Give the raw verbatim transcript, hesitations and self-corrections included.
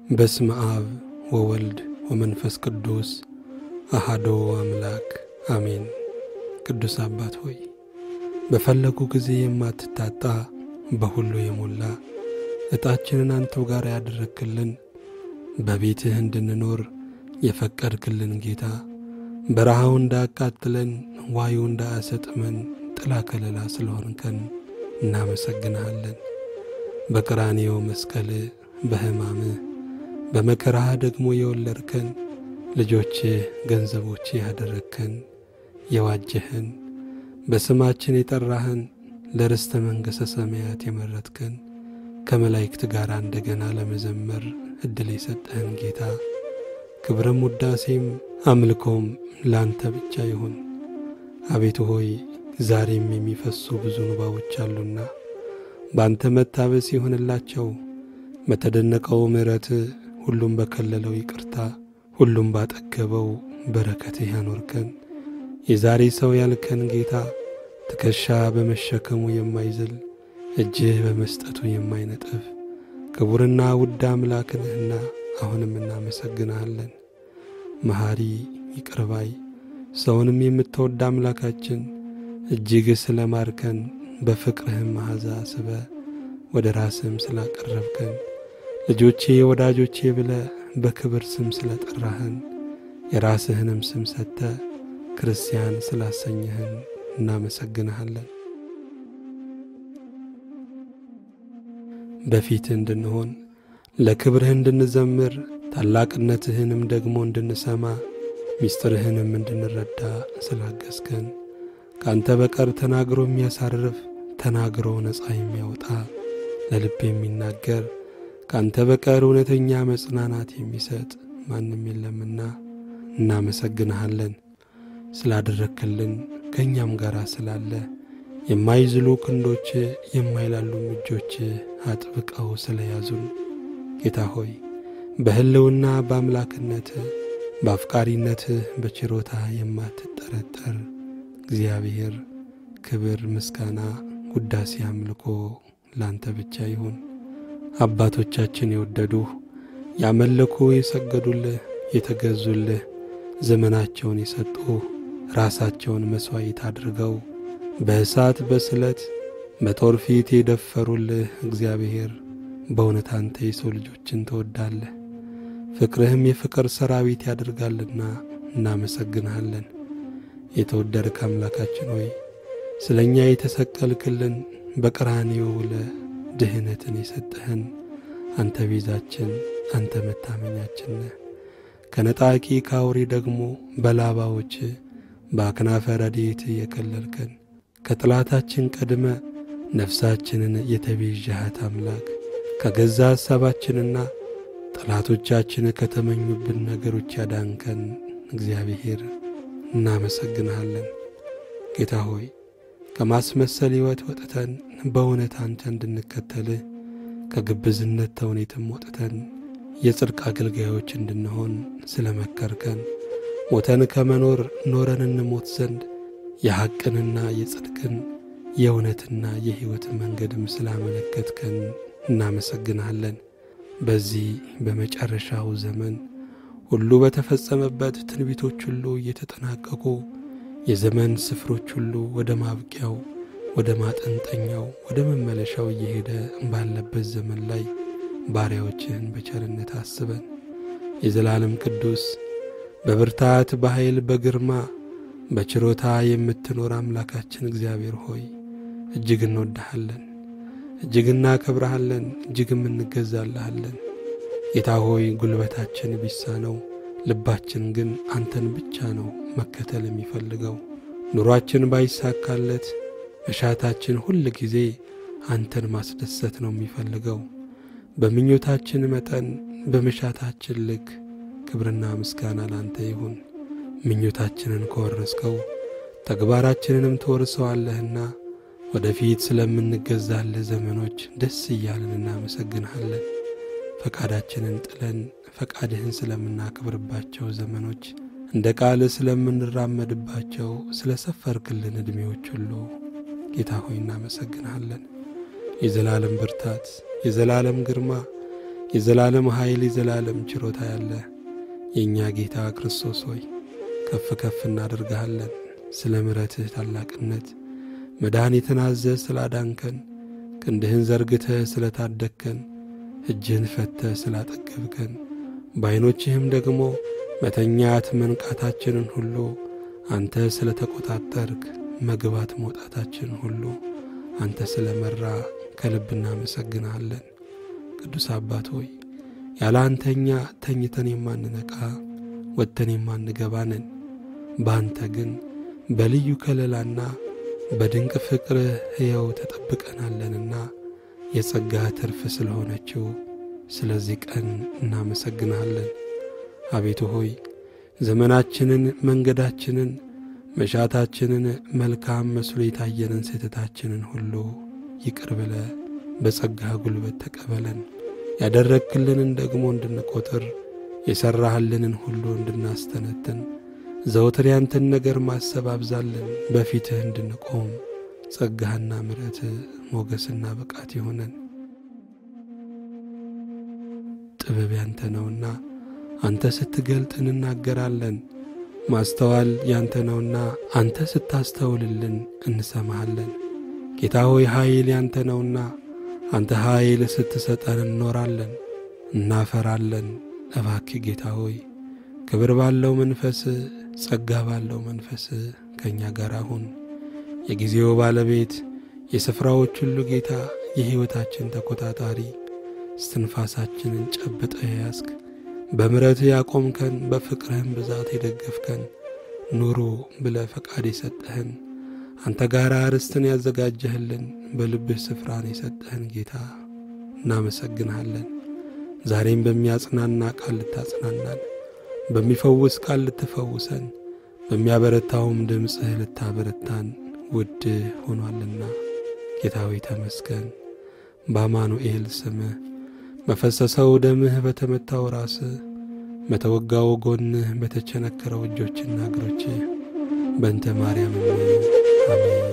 በስመ አብ ወወልድ ወመንፈስ ቅዱስ አሐዱ አምላክ አሜን። ቅዱስ አባት ሆይ በፈለጉ ጊዜ የማትታጣ በሁሉ የሞላ እጣችንን አንተው ጋር ያደረክልን በቤትህ እንድንኖር የፈቀድክልን ጌታ በረሃው እንዳያቃጥለን ዋዩ እንዳያሰጥመን ጥላ ከለላ ስለሆንከን እናመሰግንሃለን። በቀራንዮ መስቀል በሕማምህ በመከራህ ደግሞ የወለድከን ልጆች ገንዘቦች ያደረከን የዋጀህን በስማችን የጠራህን ለርስተ መንግሥተ ሰማያት የመረጥከን ከመላእክት ጋር እንደገና ለመዘመር እድል የሰጠህን ጌታ ክብርም ውዳሴም አምልኮም ላንተ ብቻ ይሁን። አቤቱ ሆይ ዛሬም የሚፈሱ ብዙ እንባዎች አሉና ባንተ መታበስ ይሁንላቸው። በተደነቀው ምሕረት ሁሉም በከለለው ይቅርታ ሁሉም ባጠገበው በረከትህ ያኖርከን የዛሬ ሰው ያልከን ጌታ ትከሻ በመሸከሙ የማይዝል እጅህ በመስጠቱ የማይነጥፍ ክቡርና ውድ አምላክ ነህና አሁንም እናመሰግንሃለን። መሐሪ ይቅርባይ ሰውንም የምትወድ አምላካችን እጅግ ስለማርከን በፍቅርህም መዓዛ ስበ ወደ ራስህም ስላቀረብከን ልጆቼ ወዳጆቼ ብለ በክብር ስም ስለጠራህን የራስህንም ስም ሰጥተ ክርስቲያን ስላሰኘህን እናመሰግንሃለን። በፊት እንድንሆን ለክብርህ እንድንዘምር ታላቅነትህንም ደግሞ እንድንሰማ ሚስጥርህንም እንድንረዳ ስላገዝከን ካንተ በቀር ተናግሮ የሚያሳርፍ ተናግሮ ነፃ የሚያወጣ ለልብ የሚናገር ካንተ በቀር እውነተኛ መጽናናት የሚሰጥ ማንም የለምና እናመሰግንሃለን። ስላደረክልን ከኛም ጋር ስላለ የማይዝሉ ክንዶች የማይላሉ እጆች አጥብቀው ስለያዙን ጌታ ሆይ በህልውና በአምላክነት በአፍቃሪነት በችሮታ የማትጠረጠር እግዚአብሔር ክብር ምስጋና ውዳሴ አምልኮ ላንተ ብቻ ይሁን። አባቶቻችን የወደዱህ ያመለኩ የሰገዱልህ የተገዙልህ ዘመናቸውን የሰጡ ራሳቸውን መስዋዕት አድርገው በእሳት በስለት በጦር ፊት የደፈሩልህ እግዚአብሔር በእውነት አንተ የሰው ልጆችን ትወዳለህ ፍቅርህም የፍቅር ሰራዊት ያደርጋልና እናመሰግንሃለን። የተወደድክ አምላካችን ሆይ ስለኛ የተሰቀልክልን በቀራንዮ ለድህነትን የሰጠህን አንተ ቤዛችን አንተ መታመኛችን ነህ። ከነጣቂ ካውሪ ደግሞ በላባዎች በአክናፈ ረድኤት የከለልከን ከጥላታችን ቀድመ ነፍሳችንን የተቤዠሃት አምላክ ከገዛ ሐሳባችንና ጠላቶቻችን ከተመኙብን ነገሮች ያዳንከን እግዚአብሔር እናመሰግንሃለን። ጌታ ሆይ ከማስመሰል ሕይወት ወጥተን በእውነት አንተ እንድንከተልህ ከግብዝነት ተውኔትም ወጥተን የጽድቅ አገልጋዮች እንድንሆን ስለመከርከን ሞተን ከመኖር ኖረን እንሞት ዘንድ የሐቅንና የጽድቅን የእውነትና የሕይወት መንገድም ስላመለከትከን እናመሰግንሃለን። በዚህ በመጨረሻው ዘመን ሁሉ በተፈጸመበት ትንቢቶች ሁሉ እየተጠናቀቁ የዘመን ስፍሮች ሁሉ ወደ ማብቂያው ወደ ማጠንጠኛው ወደ መመለሻው እየሄደ ባለበት ዘመን ላይ ባሪያዎችህን በቸርነት አስበን። የዘላለም ቅዱስ በብርታት በኃይል በግርማ በችሮታ የምትኖር አምላካችን እግዚአብሔር ሆይ እጅግ እንወድሃለን እጅግ እናከብርሃለን እጅግም እንገዛልሃለን። ጌታ ሆይ ጉልበታችን ቢሳነው ልባችን ግን አንተን ብቻ ነው መከተል የሚፈልገው። ኑሯችን ባይሳካለት መሻታችን ሁሉ ጊዜ አንተን ማስደሰት ነው የሚፈልገው። በምኞታችን መጠን በመሻታችን ልክ ክብርና ምስጋና ላንተ ይሁን። ምኞታችንን ከወረስከው ተግባራችንንም ትወርሰዋለህና ወደፊት ስለምንገዛልህ ዘመኖች ደስ እያልን እናመሰግንሃለን። ፈቃዳችንን ጥለን ፈቃድህን ስለምናከብርባቸው ዘመኖች እንደ ቃል ስለምንራመድባቸው ስለሰፈርክልን ዕድሜዎች ሁሉ ጌታ ሆይ እናመሰግንሃለን። የዘላለም ብርታት የዘላለም ግርማ የዘላለም ኃይል የዘላለም ችሮታ ያለ የእኛ ጌታ ክርስቶስ ሆይ ከፍ ከፍ እናደርግሃለን። ስለ ምሕረትህ ታላቅነት መድኃኒትን አዘህ ስላዳንከን፣ ክንድህን ዘርግተህ ስለታደግከን፣ እጅህን ፈተህ ስላጠገብከን፣ በዓይኖችህም ደግሞ መተኛት መንቃታችንን ሁሉ አንተ ስለ ተቆጣጠርክ፣ መግባት መውጣታችን ሁሉ አንተ ስለ መራ ከልብ እናመሰግንሃለን። ቅዱስ አባት ሆይ ያለ አንተኛ ተኝተን የማንነቃ ወጥተን የማንገባ ነን። በአንተ ግን በልዩ ከለላና በድንቅ ፍቅርህ ሕያው ተጠብቀናለንና የጸጋህ ትርፍ ስለሆነችው ስለዚህ ቀን እናመሰግንሃለን። አቤቱ ሆይ ዘመናችንን፣ መንገዳችንን፣ መሻታችንን መልካም መስሎ የታየንን ስህተታችንን ሁሉ ይቅር ብለህ በጸጋህ ጉልበት ተቀበለን። ያደረግክልንን ደግሞ እንድንቆጥር፣ የሠራህልንን ሁሉ እንድናስተነትን፣ ዘወትር ያንተን ነገር ማሰብ አብዛለን። በፊትህ እንድንቆም ጸጋህና ምሕረትህ ሞገስና ብቃት ይሆነን። ጥበብ ያንተ ነውና አንተ ስትገልጥ እንናገራለን። ማስተዋል ያንተ ነውና አንተ ስታስተውልልን እንሰማሃለን። ጌታ ሆይ ኃይል ያንተ ነውና አንተ ኃይል ስትሰጠን እንኖራለን፣ እናፈራለን። እባክህ ጌታ ሆይ ክብር ባለው መንፈስ፣ ጸጋ ባለው መንፈስ ከእኛ ጋር አሁን። የጊዜው ባለቤት፣ የስፍራዎች ሁሉ ጌታ፣ የሕይወታችን ተቆጣጣሪ፣ እስትንፋሳችንን ጨብጠህ ያዝክ፣ በምሕረትህ ያቆምከን፣ በፍቅርህም ብዛት የደገፍከን፣ ኑሩ ብለህ ፈቃድ የሰጠህን፣ አንተ ጋር ርስትን ያዘጋጀህልን፣ በልብህ ስፍራን የሰጠህን ጌታ እናመሰግንሃለን። ዛሬም በሚያጽናና ቃል ልታጽናናን፣ በሚፈውስ ቃል ልትፈውሰን፣ በሚያበረታውም ድምፅህ ልታበረታን ውድ ሆኗልና ጌታ ሆይ ተመስገን። በአማኑኤል ስምህ በፈሰሰው ደምህ በተመታው ራስህ በተወጋው ጎንህ በተቸነከረው እጆችና እግሮችህ በእንተ ማርያም አሜን።